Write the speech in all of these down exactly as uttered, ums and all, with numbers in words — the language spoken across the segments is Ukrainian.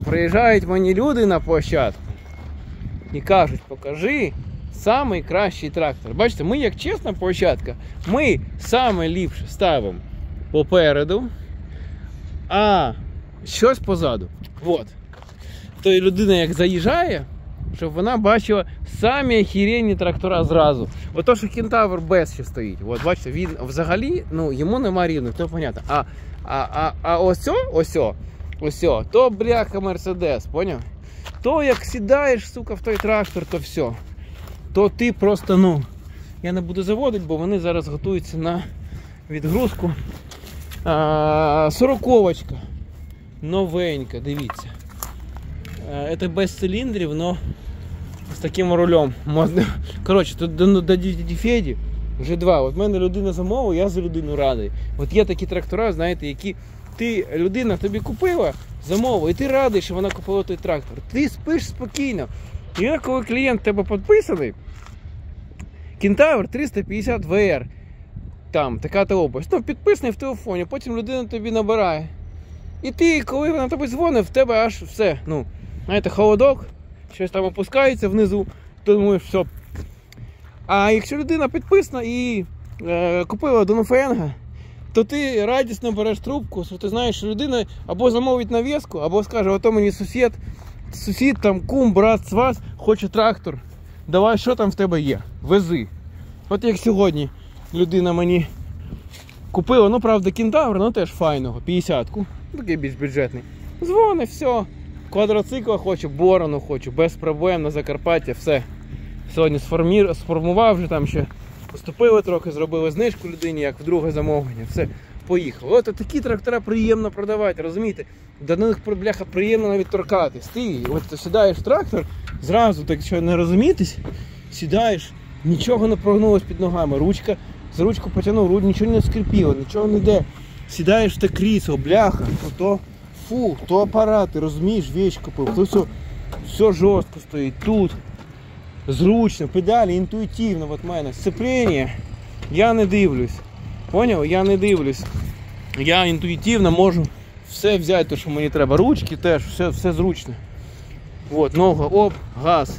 приїжджають мені люди на площадку і кажуть, покажи самий кращий трактор. Бачите, ми як чесна площадка, ми саме ліпше ставимо попереду, а щось позаду. От. То і людина як заїжджає, щоб вона бачила самі охеренні трактора зразу. Ото, що Кентавр без ще стоїть. От, бачите, він взагалі, ну, йому нема рівних, то понятно. А, а, а, а ось, ось, ось, то бляха Мерседес, поняв? То як сідаєш, сука, в той трактор, то все. То ти просто, ну, я не буду заводити, бо вони зараз готуються на відгрузку. А, сороковочка. Новенька, дивіться. Це без циліндрів, но з таким рулем. Коротше, тут до, до дяді Феді вже два. От в мене людина замовила, я за людину радий. От є такі трактора, знаєте, які ти, людина тобі купила, замовила, і ти радий, що вона купила той трактор. Ти спиш спокійно. І коли клієнт тебе підписаний, Кентавр триста п'ятдесят ве ер, там, така-то область, ну, підписаний в телефоні, потім людина тобі набирає. І ти, коли вона тобі дзвонить, в тебе аж все, ну, знаєте, холодок, щось там опускається внизу, то думаєш, все. А якщо людина підписана і е, купила Донфенга, то ти радісно береш трубку, що ти знаєш, що людина або замовить навіску, або скаже, ото мені сусід, сусід, там, кум, брат, сват, хоче трактор, давай, що там в тебе є, вези. От як сьогодні людина мені купила, ну, правда, Кентавр, ну, теж файного, п'ятдесятку, такий більш бюджетний. Дзвонить, все, квадроцикла хочу, борону хочу, без проблем на Закарпаття, все. Сьогодні сформір... сформував вже там ще, поступили трохи, зробили знижку людині, як вдруге замовлення, все, поїхав. От такі трактора приємно продавати, розумієте? До них, бляха, приємно навіть торкатись. Ти от ти сідаєш в трактор, зразу, так що не розумієтесь, сідаєш, нічого не прогнулось під ногами, ручка, з ручку потягнув, нічого не скрипіло, нічого не йде. Сідаєш в те крісло, бляха, то, фу, то апарат, ти розумієш, вещь купив, то все, все жорстко стоїть, тут. Зручно, педалі, інтуїтивно, от мене, сцеплення, я не дивлюсь, поняв? Я не дивлюсь, я інтуїтивно можу все взяти, то, що мені треба, ручки теж, все, все зручно. От, нога, оп, газ,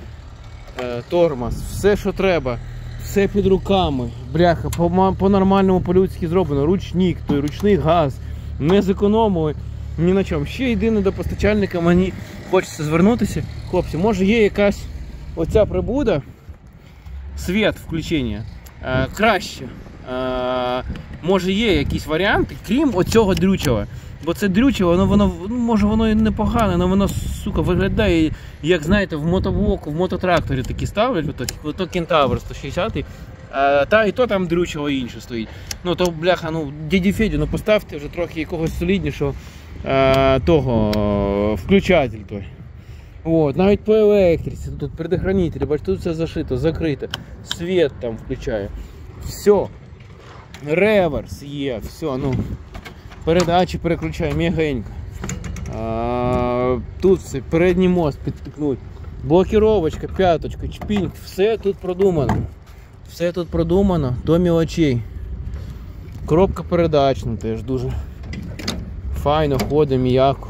е, тормоз, все, що треба, все під руками, бляха, по, по нормальному, по-людськи зроблено, ручник, той ручний газ, не зекономили ні на чому. Ще єдине до постачальника мені хочеться звернутися, хлопці, може є якась оця прибуда, світ включення, е, краще, е, може є якісь варіанти, крім оцього дрючого. Бо це дрючево, воно, воно, може воно і непогане, але воно, сука, виглядає, як, знаєте, в мотоблоку, в мототракторі такі ставлять, ото, ото Кентавр сто шістдесят, е, та і то там дрючево інше стоїть. Ну, то, бляха, ну, дяді Федю, ну, поставте вже трохи якогось соліднішого е, того, включатель той. От, навіть по електриці, тут предохранителі, бачите, тут все зашито, закрито, світ там включає, все, реверс є, все, ну, передачі переключає м'ягенько, тут все, передній мост підпікнуть, блокіровочка, п'яточка, чпінь, все тут продумано, все тут продумано до мілочей, коробка передачна теж дуже файно ходить, м'яко.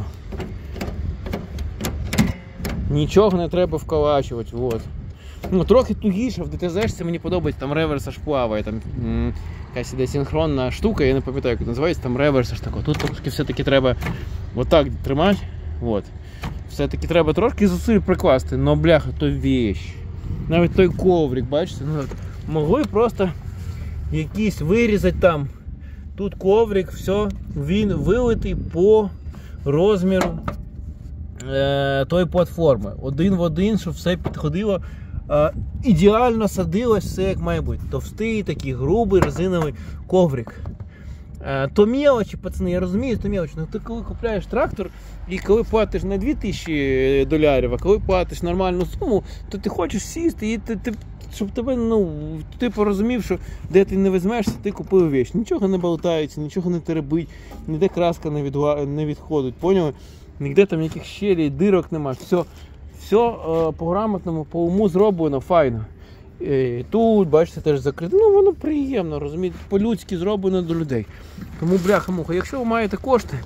Нічого не треба вколачувати, от. Ну, трохи тугіше, в ДТЗ мені подобається, там реверс аж плаває, там м якась іде синхронна штука, я не пам'ятаю, як називається, там реверс аж тако. Тут трошки все-таки треба отак тримати, от. Все-таки треба трошки зусиль прикласти, но бляха, то вещь. Навіть той коврик, бачите, ну, могли просто якийсь вирізати там. Тут коврик, все, він вилитий по розміру тої платформи, один в один, щоб все підходило, е, ідеально садилось, все як має бути. Товстий, такий грубий резиновий коврик. Е, то мелочі, пацани, я розумію, то мелочі, але ти коли купляєш трактор і коли платиш не дві тисячі доларів, а коли платиш нормальну суму, то ти хочеш сісти і ти, ти, щоб тебе, ну, ти порозумів, що де ти не візьмешся, ти купив вещь. Нічого не болтається, нічого не теребить, ніде краска не, від, не відходить, поняли? Ніде там ніяких щелей, дирок нема, все, все е, по-грамотному, по уму зроблено, файно. І тут, бачите, теж закрито, ну воно приємно, розумієте, по-людськи зроблено до людей. Тому, бляха-муха, якщо ви маєте кошти,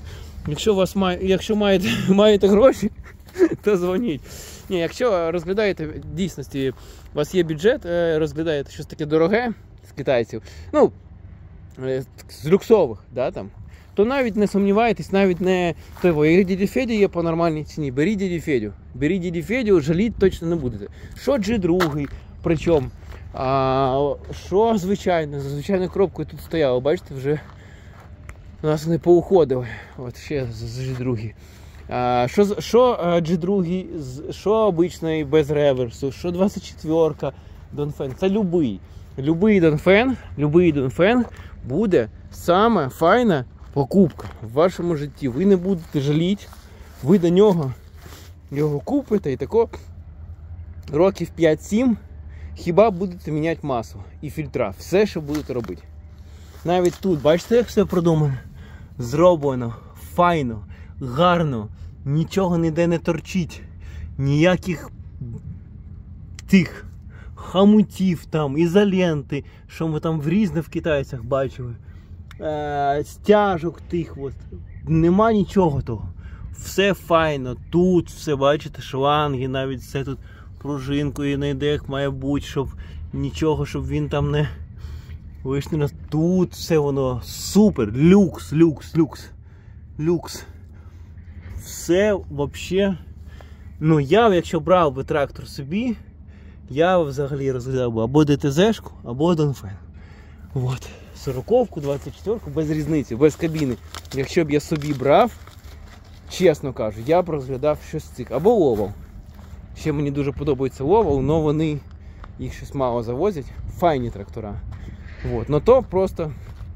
Якщо, вас має, якщо маєте, маєте гроші, то дзвоніть. Ні, якщо розглядаєте, в дійсності, у вас є бюджет, розглядаєте щось таке дороге з китайців, ну, з люксових, да, там, то навіть не сумнівайтесь, навіть не того, як дяді Федя є по нормальній ціні, беріть дяді Федю. Беріть дяді Федю, жаліть точно не будете. Що джі два, причому, а, що звичайно, за звичайною коробкою тут стояло, бачите, вже у нас вони поуходили, от ще з джі два. А, що, що джі два, що обичний без реверсу, що двадцять четвірка Донфен, це любий. Любий Донфен, любий Донфен буде саме файна покупка в вашому житті. Ви не будете жаліти, ви до нього його купите і тако років п'ять-сім хіба будете міняти масу і фільтра. Все, що будете робити. Навіть тут, бачите, як все продумано? Зроблено, файно, гарно, нічого ніде не торчить, ніяких тих хамутів там, ізоленти, що ми там в різних в китайцях бачили, е, стяжок тих, от. Нема нічого того. Все файно, тут все, бачите, шланги, навіть все тут пружинкою не йде, як має бути, щоб нічого, щоб він там не лишній раз. Тут все воно супер, люкс, люкс, люкс, люкс. Все взагалі, ну я, якщо брав би трактор собі, я взагалі розглядав би або ДТЗ-шку, або Донфен. Вот. сороковку, двадцять четвірку, без різниці, без кабіни. Якщо б я собі брав, чесно кажу, я б розглядав щось з цих. Або Ловал. Ще мені дуже подобається Ловал, але вони їх щось мало завозять. Файні трактора. Вот. Но то просто...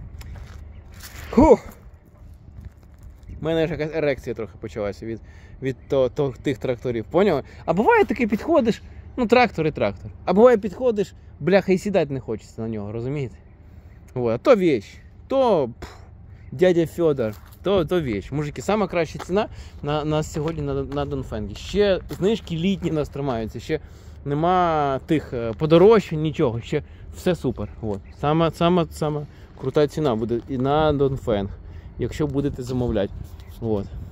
Фух! У мене ж якась ерекція трохи почалася від, від то, то, тих тракторів. Поняли? А буває таки підходиш, ну трактор і трактор. А буває підходиш, бляха, і сідати не хочеться на нього, розумієте? Вот. А то вещь, то пф, дядя Федор, то, то вещь. Мужики, сама краща ціна на, на сьогодні на, на Донфенгі. Ще знижки літні нас тримаються, ще нема тих подорожчань, нічого, ще все супер. Вот. Сама, сама, сама крута ціна буде і на Донфен, якщо будете замовляти. Вот.